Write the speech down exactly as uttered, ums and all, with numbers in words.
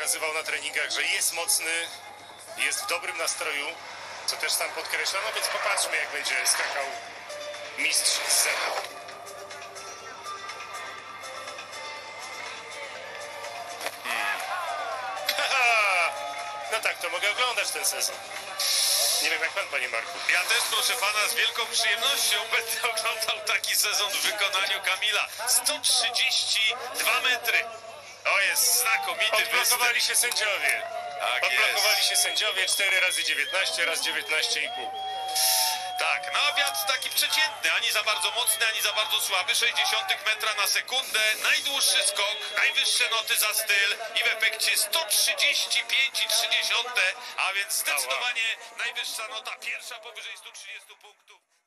pokazywał na treningach, że jest mocny, jest w dobrym nastroju, co też sam podkreśla, no więc popatrzmy, jak będzie skakał mistrz z zera. Hmm. No tak, to mogę oglądać ten sezon. Nie wiem jak pan, panie Marku. Ja też, proszę pana, z wielką przyjemnością będę oglądał taki sezon w wykonaniu Kamila. sto trzydzieści dwa metry. To jest znakomity Odblokowali występ. się sędziowie. Tak Odblokowali jest. się sędziowie cztery razy dziewiętnaście, raz dziewiętnaście i pół. Tak, no wiatr taki przeciętny, ani za bardzo mocny, ani za bardzo słaby. sześćdziesiąt metra na sekundę, najdłuższy skok, najwyższe noty za styl i w efekcie sto trzydzieści pięć i trzy dziesiąte, a więc zdecydowanie najwyższa nota, pierwsza powyżej stu trzydziestu punktów.